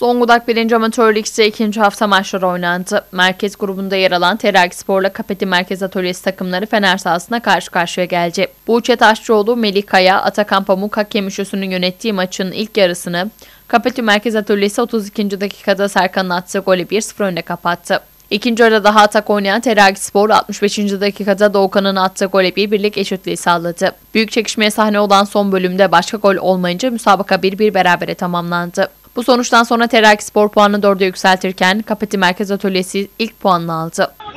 Zonguldak 1. Amatör Lig'de 2. hafta maçları oynandı. Merkez grubunda yer alan Terakkispor'la Kapeti Merkez Atölyesi takımları Fener sahasına karşı karşıya geldi. Buğçe Taşçıoğlu, Melih Kaya, Atakan Pamuk hakem üçlüsünün yönettiği maçın ilk yarısını Kapeti Merkez Atölyesi 32. dakikada Serkan'ın attığı golü 1-0 önde kapattı. İkinci yarıda daha atak oynayan Terakkispor 65. dakikada Doğukan'ın attığı gole birlik eşitliği sağladı. Büyük çekişmeye sahne olan son bölümde başka gol olmayınca müsabaka 1-1 berabere tamamlandı. Bu sonuçtan sonra Terakkispor puanını 4'e yükseltirken Kapeti Merkez Atölyesi ilk puanını aldı.